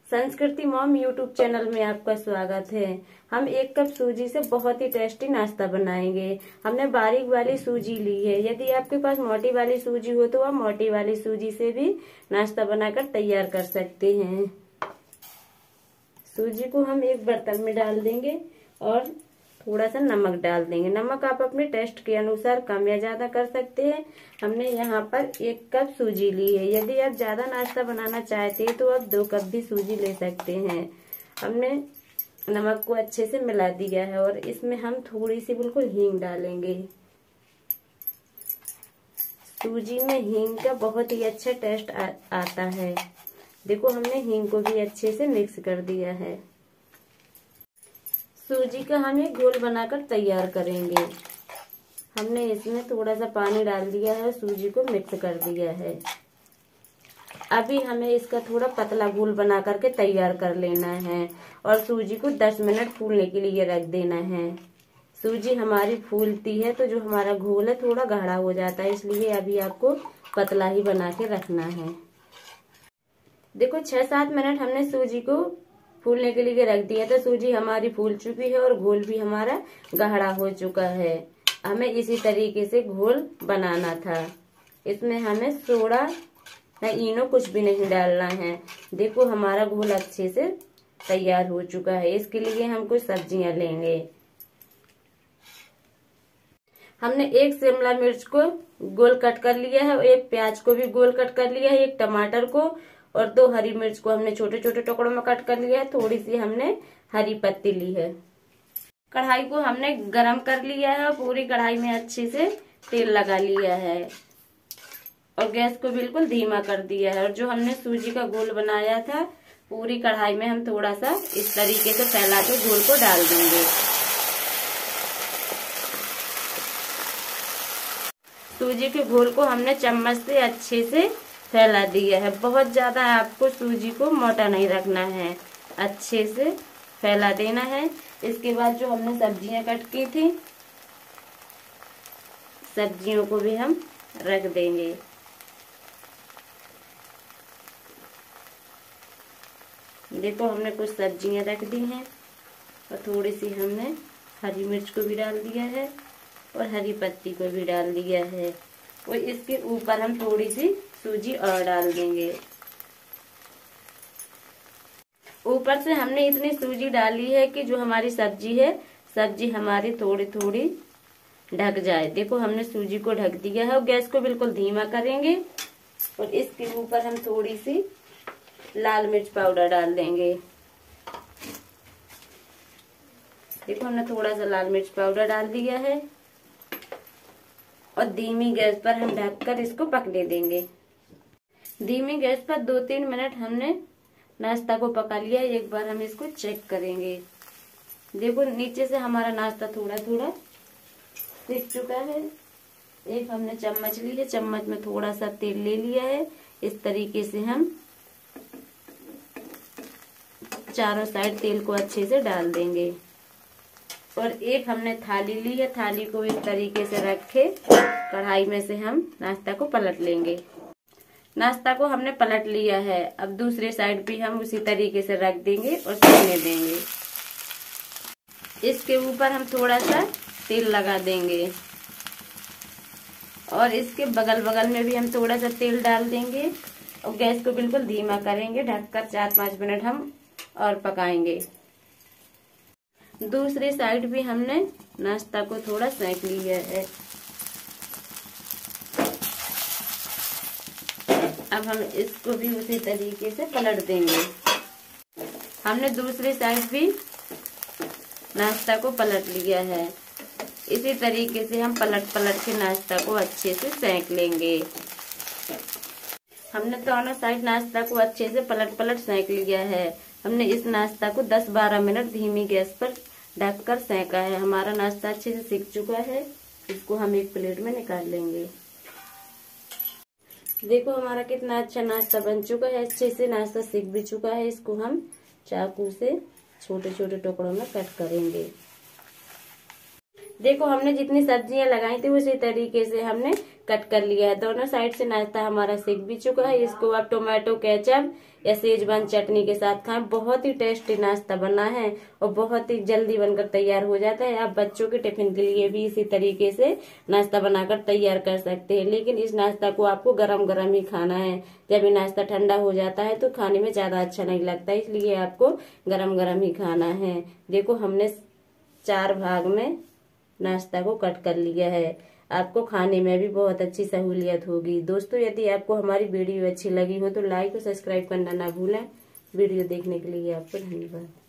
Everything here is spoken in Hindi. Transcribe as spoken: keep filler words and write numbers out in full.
संस्कृति मॉम यूट्यूब चैनल में आपका स्वागत है। हम एक कप सूजी से बहुत ही टेस्टी नाश्ता बनाएंगे। हमने बारीक वाली सूजी ली है। यदि आपके पास मोटी वाली सूजी हो तो आप मोटी वाली सूजी से भी नाश्ता बनाकर तैयार कर सकते हैं। सूजी को हम एक बर्तन में डाल देंगे और थोड़ा सा नमक डाल देंगे। नमक आप अपने टेस्ट के अनुसार कम या ज्यादा कर सकते हैं। हमने यहाँ पर एक कप सूजी ली है। यदि आप ज्यादा नाश्ता बनाना चाहते हैं तो आप दो कप भी सूजी ले सकते हैं। हमने नमक को अच्छे से मिला दिया है और इसमें हम थोड़ी सी बिल्कुल हींग डालेंगे। सूजी में हींग का बहुत ही अच्छा टेस्ट आ, आता है। देखो हमने हींग को भी अच्छे से मिक्स कर दिया है। सूजी का हम एक घोल बनाकर तैयार करेंगे। हमने इसमें थोड़ा सा पानी डाल दिया है, सूजी को मिक्स कर दिया है। अभी हमें इसका थोड़ा पतला घोल बना करके तैयार कर लेना है और सूजी को दस मिनट फूलने के लिए रख देना है। सूजी हमारी फूलती है तो जो हमारा घोल है थोड़ा गाढ़ा हो जाता है, इसलिए अभी आपको पतला ही बना के रखना है। देखो छह सात मिनट हमने सूजी को फूलने के लिए रख दिया था। सूजी हमारी फूल चुकी है और घोल भी हमारा गाढ़ा हो चुका है। हमें इसी तरीके से घोल बनाना था। इसमें हमें सोडा या इनो कुछ भी नहीं डालना है। देखो हमारा घोल अच्छे से तैयार हो चुका है। इसके लिए हम कुछ सब्जियां लेंगे। हमने एक शिमला मिर्च को गोल कट कर लिया है, एक प्याज को भी गोल कट कर लिया है, एक टमाटर को और दो हरी मिर्च को हमने छोटे छोटे टुकड़ों में कट कर लिया है। थोड़ी सी हमने हरी पत्ती ली है। कढ़ाई को हमने गरम कर लिया है और पूरी कढ़ाई में अच्छे से तेल लगा लिया है और गैस को बिल्कुल धीमा कर दिया है। और जो हमने सूजी का घोल बनाया था पूरी कढ़ाई में हम थोड़ा सा इस तरीके से फैला के घोल को डाल देंगे। सूजी के घोल को हमने चम्मच से अच्छे से फैला दिया है। बहुत ज्यादा आपको सूजी को मोटा नहीं रखना है, अच्छे से फैला देना है। इसके बाद जो हमने सब्जियां कट की थी सब्जियों को भी हम रख देंगे। देखो हमने कुछ सब्जियां रख दी हैं और थोड़ी सी हमने हरी मिर्च को भी डाल दिया है और हरी पत्ती को भी डाल दिया है और इसके ऊपर हम थोड़ी सी सूजी और डाल देंगे। ऊपर से हमने इतनी सूजी डाली है कि जो हमारी सब्जी है सब्जी हमारी थोड़ी थोड़ी ढक जाए। देखो हमने सूजी को ढक दिया है और गैस को बिल्कुल धीमा करेंगे और इसके ऊपर हम थोड़ी सी लाल मिर्च पाउडर डाल देंगे। देखो हमने थोड़ा सा लाल मिर्च पाउडर डाल दिया है और धीमी गैस पर हम ढककर इसको पकने देंगे। धीमी गैस पर दो तीन मिनट हमने नाश्ता को पका लिया। एक बार हम इसको चेक करेंगे। देखो नीचे से हमारा नाश्ता थोड़ा थोड़ा सिक चुका है। एक हमने चम्मच ली है, चम्मच में थोड़ा सा तेल ले लिया है। इस तरीके से हम चारों साइड तेल को अच्छे से डाल देंगे और एक हमने थाली ली है, थाली को इस तरीके से रखे कढ़ाई में से हम नाश्ता को पलट लेंगे। नाश्ता को हमने पलट लिया है। अब दूसरी साइड भी हम उसी तरीके से रख देंगे और सेकने देंगे। इसके ऊपर हम थोड़ा सा तेल लगा देंगे और इसके बगल बगल में भी हम थोड़ा सा तेल डाल देंगे और गैस को बिल्कुल धीमा करेंगे। ढककर चार पांच मिनट हम और पकाएंगे। दूसरी साइड भी हमने नाश्ता को थोड़ा सेक लिया है। अब हम इसको भी उसी तरीके से पलट देंगे। हमने दूसरी साइड भी नाश्ता को पलट लिया है। इसी तरीके से हम पलट पलट के नाश्ता को अच्छे से सेक लेंगे। हमने दोनों साइड नाश्ता को अच्छे से पलट पलट सेक लिया है। हमने इस नाश्ता को दस बारह मिनट धीमी गैस पर ढककर सेका है। हमारा नाश्ता अच्छे से सिक चुका है। इसको हम एक प्लेट में निकाल लेंगे। देखो हमारा कितना अच्छा नाश्ता बन चुका है। अच्छे से नाश्ता सिक भी चुका है। इसको हम चाकू से छोटे छोटे टुकड़ों में कट करेंगे। देखो हमने जितनी सब्जियां लगाई थी उसी तरीके से हमने कट कर लिया है। दोनों साइड से नाश्ता हमारा सेक भी चुका है। इसको आप टोमेटो केचप या सेजवान चटनी के साथ खाएं। बहुत ही टेस्टी नाश्ता बना है और बहुत ही जल्दी बनकर तैयार हो जाता है। आप बच्चों के टिफिन के लिए भी इसी तरीके से नाश्ता बनाकर तैयार कर सकते हैं, लेकिन इस नाश्ता को आपको गरम गरम ही खाना है। जब ये नाश्ता ठंडा हो जाता है तो खाने में ज्यादा अच्छा नहीं लगता, इसलिए आपको गरम गरम ही खाना है। देखो हमने चार भाग में नाश्ता को कट कर लिया है। आपको खाने में भी बहुत अच्छी सहूलियत होगी। दोस्तों यदि आपको हमारी वीडियो अच्छी लगी हो तो लाइक और सब्सक्राइब करना ना भूलें। वीडियो देखने के लिए आपको धन्यवाद।